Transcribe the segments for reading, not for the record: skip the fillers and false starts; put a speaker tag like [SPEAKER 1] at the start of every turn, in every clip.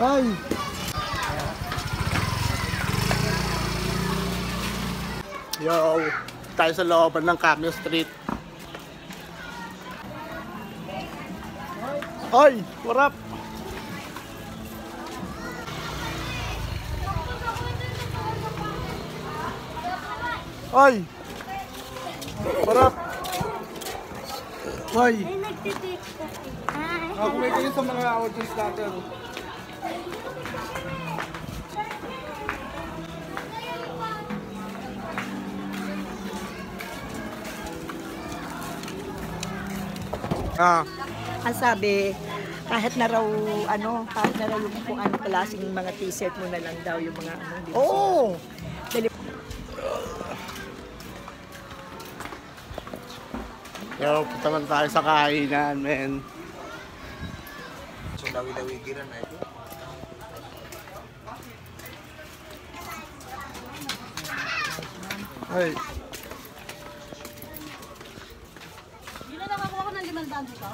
[SPEAKER 1] Ay! Yo! Tayo sa looban ng Cameo Street. Ay! What up? Ay! What up? Ay!
[SPEAKER 2] Kumay kayo sa mga audience natin.
[SPEAKER 3] Ang sabi, kahit na raw yung kung anong klaseng mga t-shirt mo na lang daw yung mga ano.
[SPEAKER 1] Oo! Yo, punta man tayo sa kainan, men.
[SPEAKER 2] So, lawi-lawigiran na ito.
[SPEAKER 1] Ay.
[SPEAKER 4] Hindi na nakakuha ko ng 500 dito?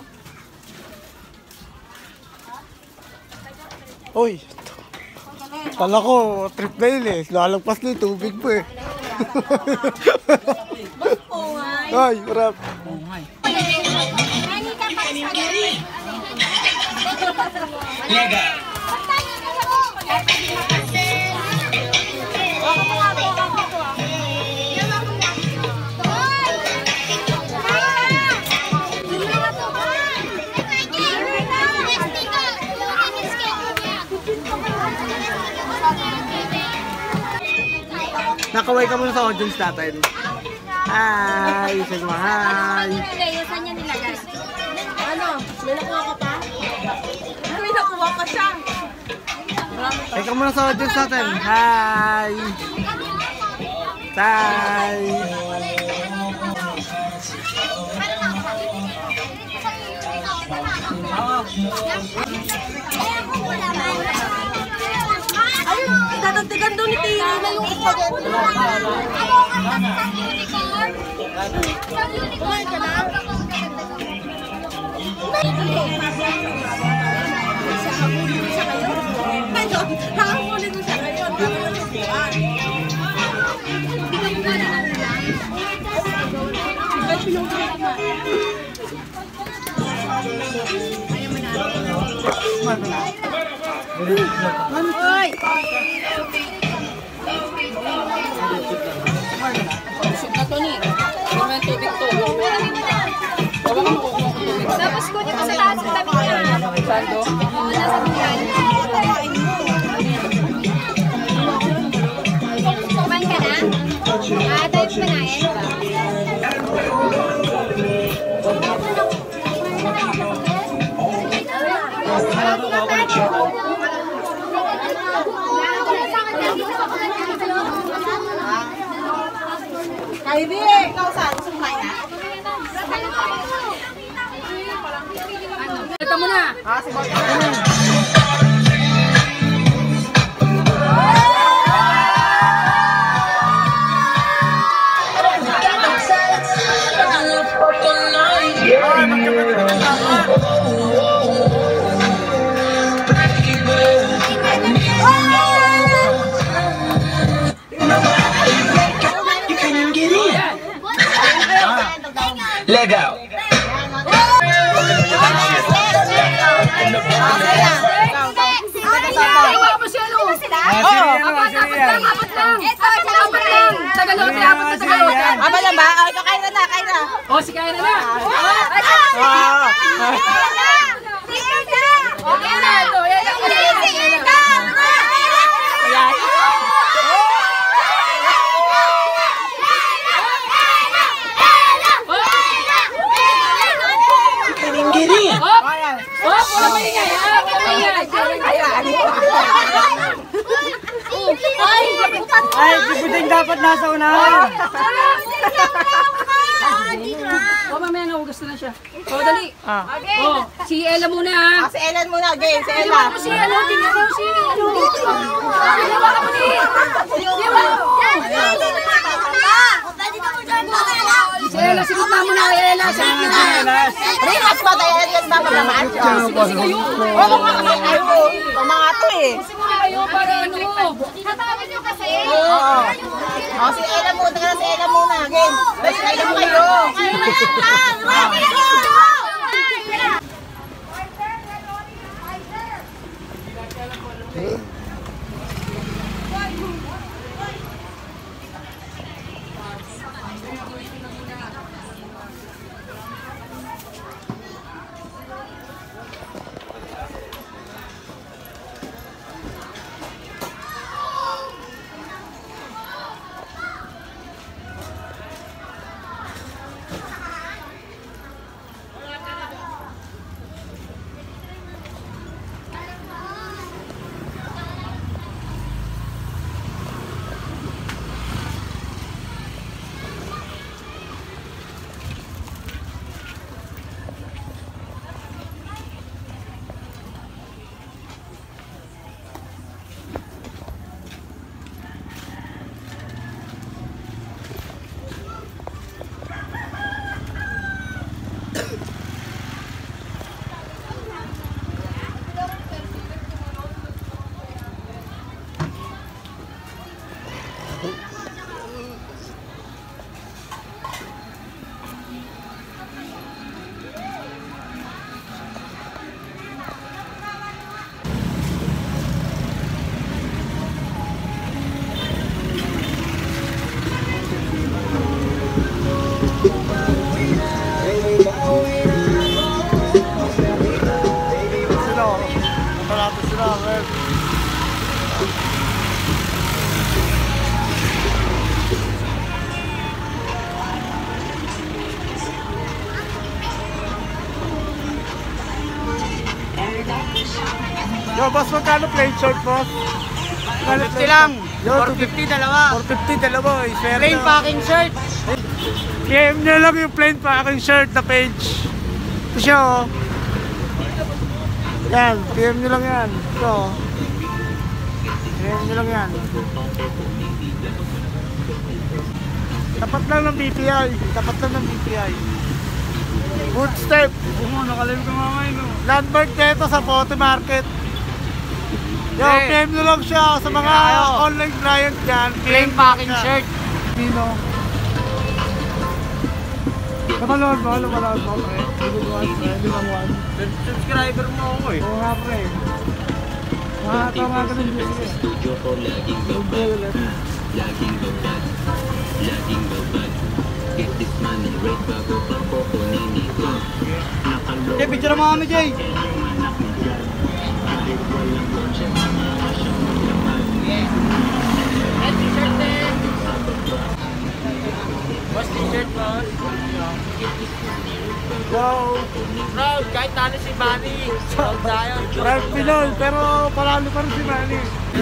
[SPEAKER 1] Uy! Kala ko, trip na yun eh. Lalagpas na yung tubig po eh. Ay, harap. Nakaway ka muna sa audience natin. Hi! Say mo hi!
[SPEAKER 4] Saan niya nilagay? Ano? May nakuha ka pa? May nakuha pa siya.
[SPEAKER 1] Say ka muna sa audience natin. Hi! Hi!
[SPEAKER 4] Ayun, dadagdagan doon ni Tina na yung spaghetti. Kumain ka na? Hahabulin mo siya kayo. Ayun, hahabulin mo siya kayo. Ano na subuan? Bigyan mo na lang lang. Ay, pinunggay na. Ayaw mo na. Hoy! Busog na to ni. Hindi may tubig to. Tapos kunin ko sa taas ng tabi niya. Sando? Oo, nasa buwan. Kumain ka na? Tayo panayin ba? Ivy, ikaw saan? Sumay na? Ito mo na!
[SPEAKER 2] Legal!
[SPEAKER 4] Aba lang ba? Ito, Kyra na, Kyra.
[SPEAKER 5] Oh, si Kyra na.
[SPEAKER 1] Ay, pwedeng dapat nasa unahan.
[SPEAKER 5] Oh, mamaya na, gusto na siya. Oh, dali. Oh, si Ella muna ha.
[SPEAKER 3] Si Ellen muna, game. Si Ella.
[SPEAKER 5] Si Ella, tingnan mo si ano. Dalawa ka mo ni. Si Ella, sinuta mo na, Ella.
[SPEAKER 3] Rinas ba tayo yan ba magaman? Oo, mga to eh.
[SPEAKER 5] Kayo para ano?
[SPEAKER 4] Tatawin nyo kasi.
[SPEAKER 3] Oo. O, si Ella muna, si Ella muna. Again. Dahil kayo kayo.
[SPEAKER 1] Yo, boss, magkano plain short, boss?
[SPEAKER 2] 50 lang.
[SPEAKER 1] Yo,
[SPEAKER 2] 450 dalawa.
[SPEAKER 1] 450 dalawa.
[SPEAKER 2] Plain packing shirt.
[SPEAKER 1] PM nyo lang yung plain packing shirt na page. Ito siya, oh. Yan, PM nyo lang yan. Ito, oh. PM nyo lang yan. Tapat lang ng BPI. Tapat lang ng BPI. Good step.
[SPEAKER 2] Nakalim ka nga ngayon.
[SPEAKER 1] Landmark dito sa Photo Market. Yo, PM nyo lang siya sa mga online client dyan.
[SPEAKER 2] Plain packing shirt.
[SPEAKER 1] Pino. Lumalod mo, pre. Limang 1.
[SPEAKER 2] Subscriber mo ako eh.
[SPEAKER 1] Oo nga, pre. Makatawagan ng Diyos eh.
[SPEAKER 6] Laging babad Get this money right bago pa ko kunin ito Nakaloko
[SPEAKER 2] Picture mo kami, Jay.
[SPEAKER 6] Anak ni Jan Kahit walang konsya mga asyong laman
[SPEAKER 2] Boss, t-shirt mo.
[SPEAKER 1] Yo,
[SPEAKER 2] Proud, kahit talo si Manny. Proud tayo.
[SPEAKER 1] Frank Pinoy, pero palalo pa rin si Manny.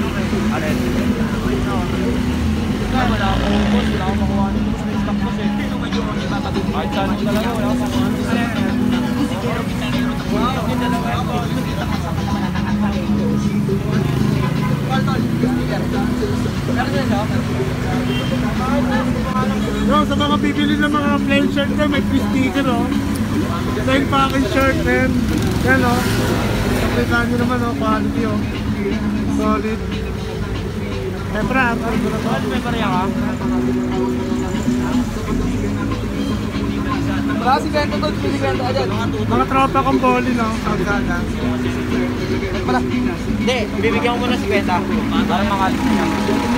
[SPEAKER 2] Wala akong boss, wala akong makuha ng boss. May stock boss eh. Kahit challenge na lang, wala akong makuha ng boss.
[SPEAKER 1] Yo, sa mga bibili ng mga plain shirt ko, may free sticker, oh. Plain packing shirt, then, yan, oh. Kapitan nyo naman, oh, quality, oh. Solid. Siyempre, ano ko na to?
[SPEAKER 2] May pariya ka? Wala si Bento to, si Bento agad.
[SPEAKER 1] Mga tropa kong boli, no? Sagana.
[SPEAKER 2] Hindi, bibigyan ko muna si Benta. Para makalit niya.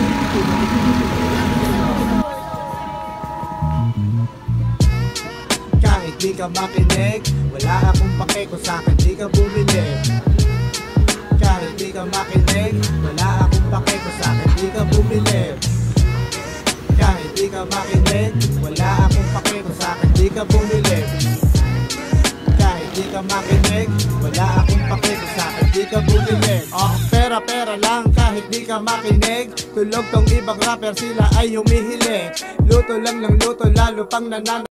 [SPEAKER 7] Kahit di ka makinig, wala akong pake kung sa'kin di ka bumili. Kahit di ka makinig, wala akong pake kung sa'kin di ka bumili. Kahit di ka makinig, wala akong pake kung sa'kin di ka bumili. Kahit di ka makinig, wala akong pake kung sa'kin di ka bumili. Oh, pera lang kahit di ka makinig. Tulog tong ibang rapper, sila ay humihili. Luto lang ng luto, lalo pang nananay.